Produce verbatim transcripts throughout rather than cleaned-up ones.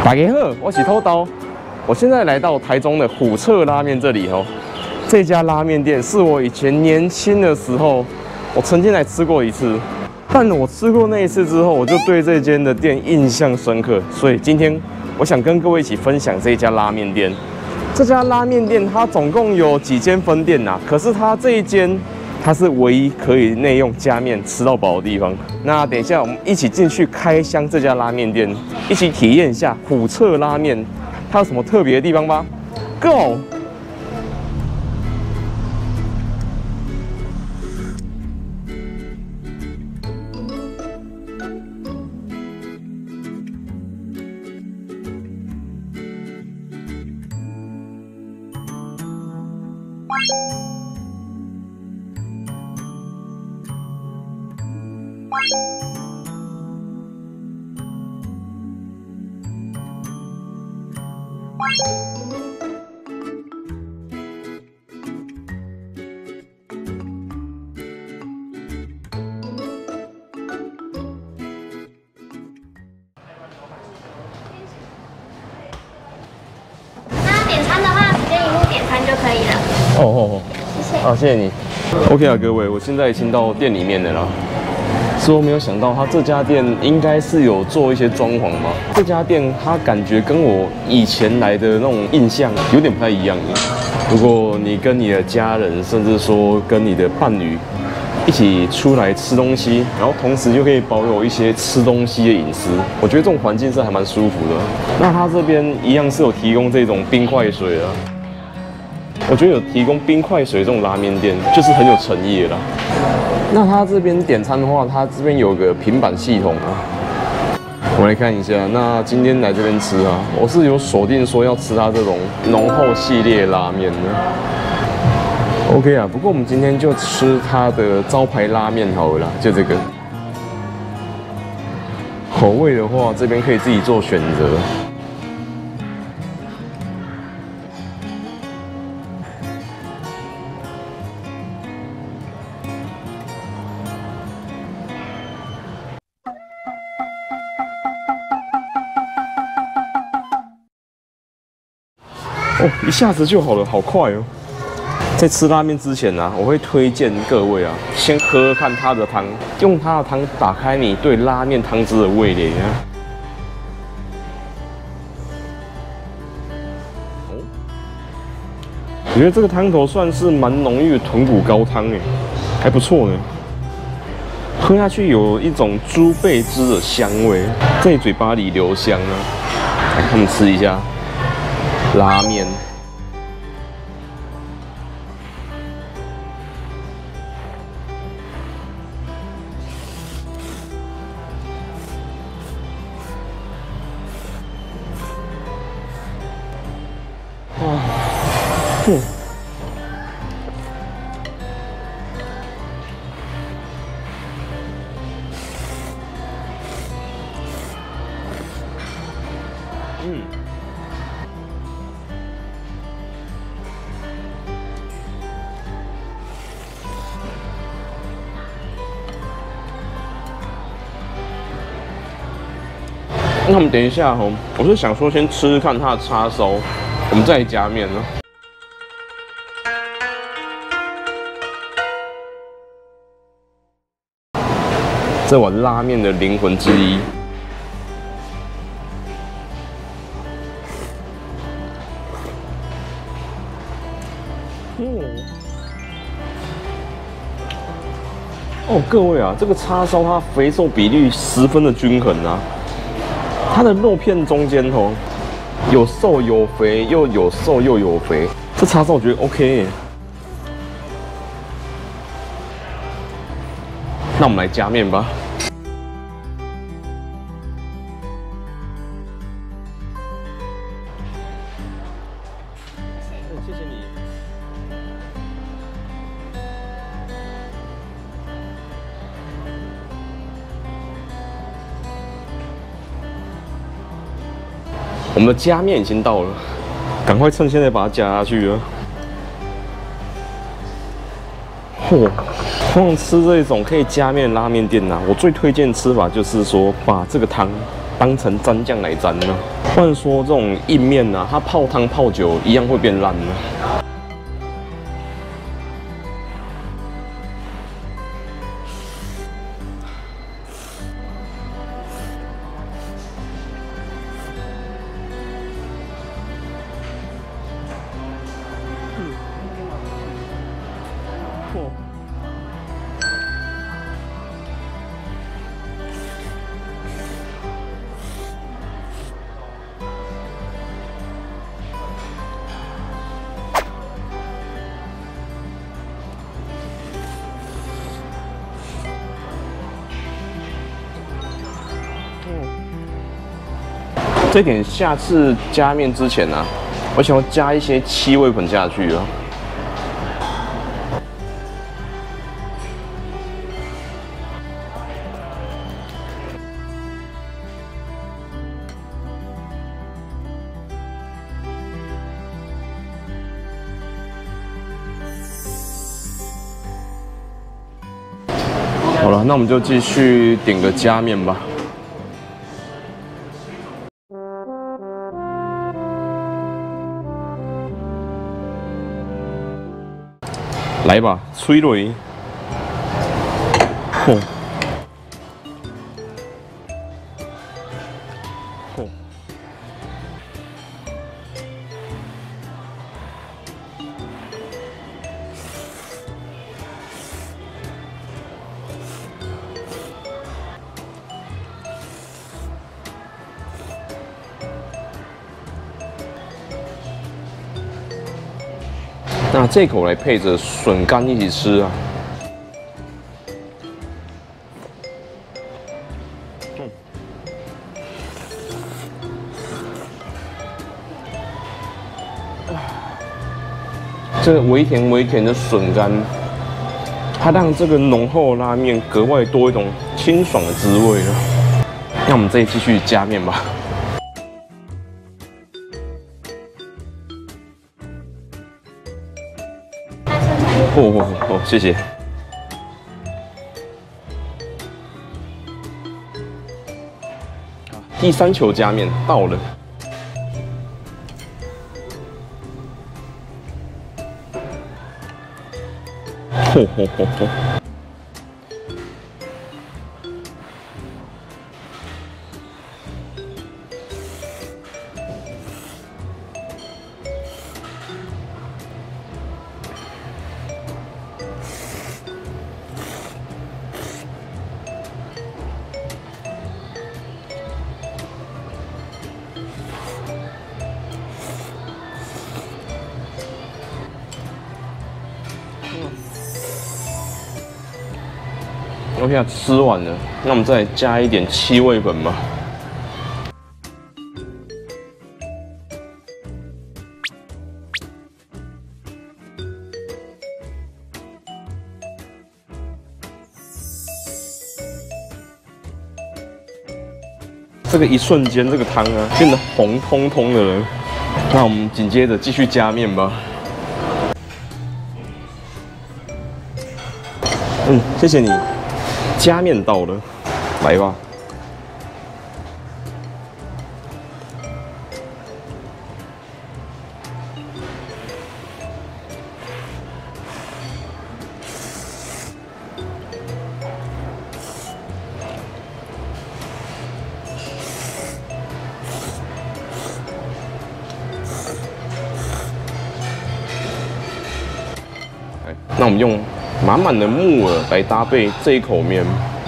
大家好，我是偷刀。我现在来到台中的虎彻拉面这里哦。这家拉面店是我以前年轻的时候，我曾经来吃过一次。但我吃过那一次之后，我就对这间的店印象深刻。所以今天我想跟各位一起分享这一家拉面店。这家拉面店它总共有几间分店呐、啊？可是它这一间，它是唯一可以内用加面吃到饱的地方。那等一下我们一起进去开箱这家拉面店，一起体验一下虎彻拉面它有什么特别的地方吧。Go！ 那点餐的话，直接一路点餐就可以了。 哦哦哦， 谢谢。 好，谢谢你。OK 啊，各位，我现在已经到店里面了啦。是我没有想到，他这家店应该是有做一些装潢嘛。这家店它感觉跟我以前来的那种印象有点不太一样。如果你跟你的家人，甚至说跟你的伴侣一起出来吃东西，然后同时又可以保有一些吃东西的隐私，我觉得这种环境是还蛮舒服的。那他这边一样是有提供这种冰块水啊。我觉得有提供冰块水这种拉面店，就是很有诚意的啦。那他这边点餐的话，他这边有个平板系统啊。我来看一下，那今天来这边吃啊，我是有锁定说要吃他这种浓厚系列拉面的。OK 啊，不过我们今天就吃他的招牌拉面好了啦，就这个。口味的话，这边可以自己做选择。哦，一下子就好了，好快哦！在吃拉面之前呢、啊，我会推荐各位啊，先喝喝看它的汤，用它的汤打开你对拉面汤汁的味蕾啊。哦，我觉得这个汤头算是蛮浓郁的豚骨高汤诶，还不错呢。喝下去有一种猪背汁的香味，在嘴巴里留香啊。来，他们吃一下。拉面，哇，哼，嗯。那我们等一下哦，我是想说先吃吃看它的叉烧，我们再来加面呢。这碗拉面的灵魂之一。嗯。哦，各位啊，这个叉烧它肥瘦比例十分的均衡啊。它的肉片中间哦，有瘦有肥，又有瘦又有肥，这叉烧我觉得 OK 耶。那我们来加面吧。谢谢你。我们的加面已经到了，赶快趁现在把它加下去了。嚯！通常吃这种可以加面拉面店呐、啊，我最推荐吃法就是说，把这个汤当成蘸酱来沾呢。不然说这种硬面啊，它泡汤泡久一样会变烂呢。这点下次加面之前啊，我想要加一些七味粉下去啊。好了，那我们就继续点个加面吧。来吧，催落去。吼、吼、那这口来配着笋干一起吃啊！嗯，这微甜微甜的笋干，它让这个浓厚拉面格外多一种清爽的滋味了。那我们再继续加面吧。哦哦哦，谢谢。第三球加面到了。吼吼吼吼！OK 啊，吃完了，那我们再加一点七味粉吧。这个一瞬间，这个汤啊变得红彤彤的了。那我们紧接着继续加面吧。嗯，谢谢你。加面到了，来吧。那我们用满满的木耳来搭配这一口面。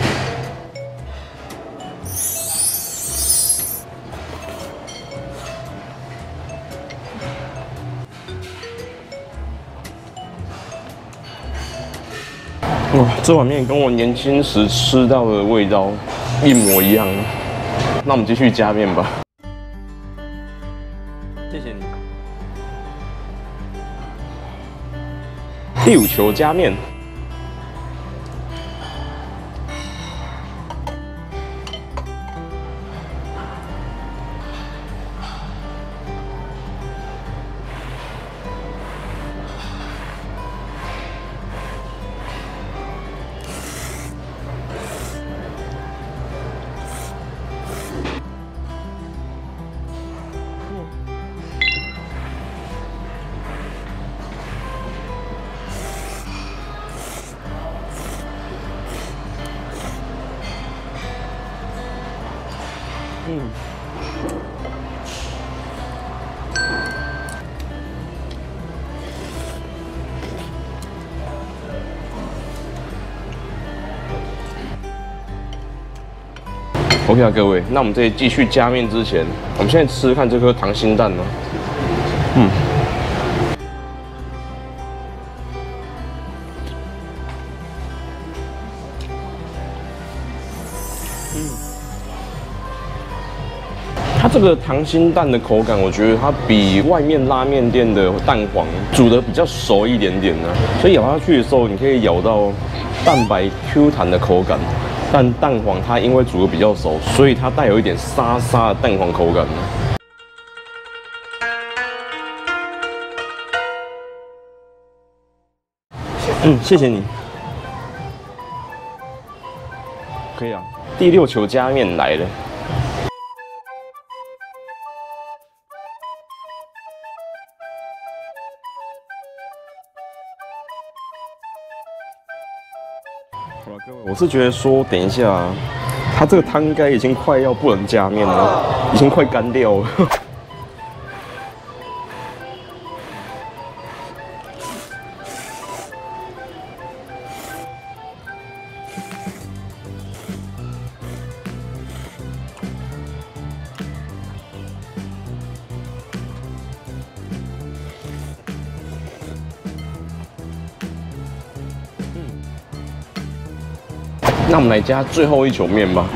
哇，这碗面跟我年轻时吃到的味道一模一样。那我们继续加面吧。谢谢你。第五球加面。 OK 啊，各位，那我们在继续加面之前，我们现在吃看这颗溏心蛋呢。嗯，嗯，它这个溏心蛋的口感，我觉得它比外面拉面店的蛋黄煮的比较熟一点点呢，所以咬下去的时候，你可以咬到蛋白 Q 弹的口感。 但蛋黄它因为煮的比较熟，所以它带有一点沙沙的蛋黄口感。嗯，谢谢你。可以啊，第六球加面来了。好了，各位，我是觉得说，等一下，它这个汤应该已经快要不能加面了，已经快干掉了。那我们来加最后一球面吧。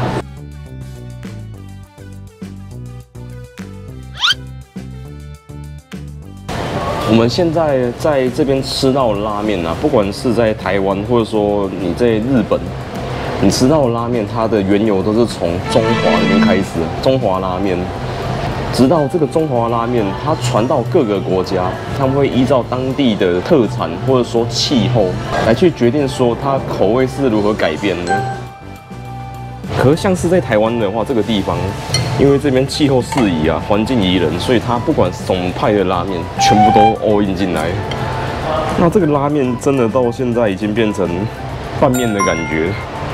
我们现在在这边吃到的拉面啊，不管是在台湾，或者说你在日本，你吃到的拉面，它的缘由都是从中华那边开始的，中华拉面。 直到这个中华拉面，它传到各个国家，他们会依照当地的特产或者说气候来去决定说它口味是如何改变的。可是像是在台湾的话，这个地方因为这边气候适宜啊，环境宜人，所以它不管什么派的拉面，全部都 all in 进来。那这个拉面真的到现在已经变成拌面的感觉。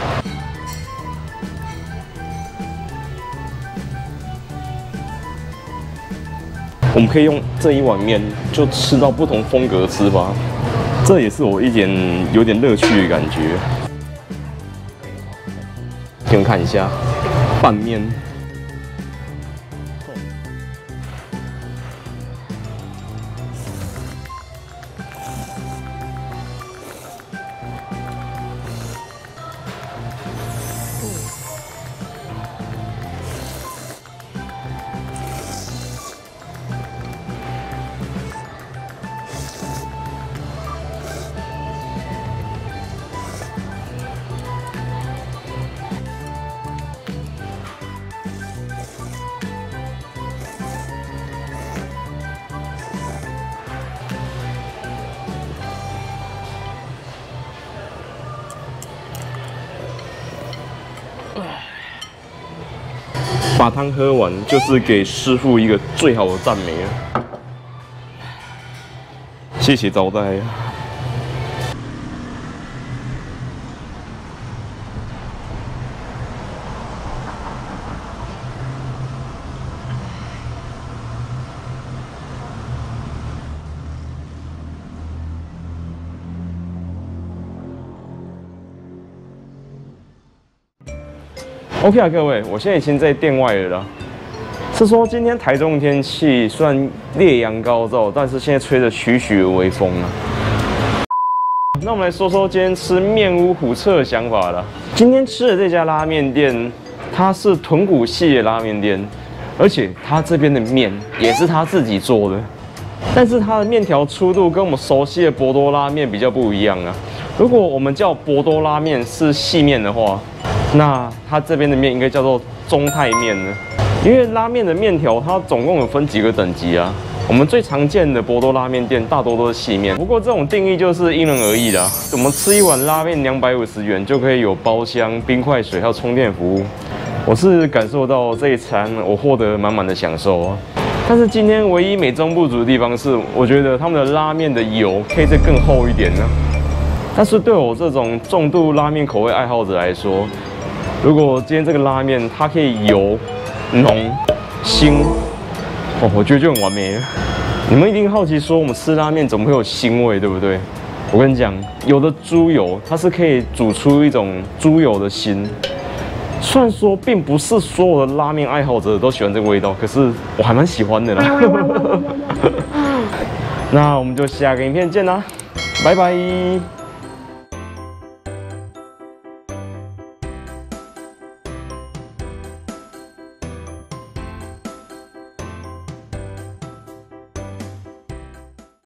我们可以用这一碗面就吃到不同风格的吃法，这也是我一点有点乐趣的感觉。给你们看一下拌面。 把汤喝完，就是给师傅一个最好的赞美了。谢谢招待。OK 啊，各位，我现在已经在店外了啦。是说今天台中天气虽然烈阳高照，但是现在吹着徐徐的微风啊。那我们来说说今天吃面屋虎彻的想法了。今天吃的这家拉面店，它是豚骨系的拉面店，而且它这边的面也是他自己做的，但是它的面条粗度跟我们熟悉的博多拉面比较不一样啊。如果我们叫博多拉面是细面的话， 那它这边的面应该叫做中太面呢，因为拉面的面条它总共有分几个等级啊。我们最常见的博多拉面店大多都是细面，不过这种定义就是因人而异啦。我们吃一碗拉面两百五十元就可以有包厢、冰块水还有充电服务，我是感受到这一餐我获得满满的享受啊。但是今天唯一美中不足的地方是，我觉得他们的拉面的油可以再更厚一点呢。但是对我这种重度拉面口味爱好者来说， 如果今天这个拉面它可以油浓、腥，哦，我觉得就很完美了。你们一定好奇说，我们吃拉面怎么会有腥味，对不对？我跟你讲，有的猪油它是可以煮出一种猪油的腥。虽然说并不是所有的拉面爱好者都喜欢这个味道，可是我还蛮喜欢的啦。那我们就下个影片见啦，拜拜。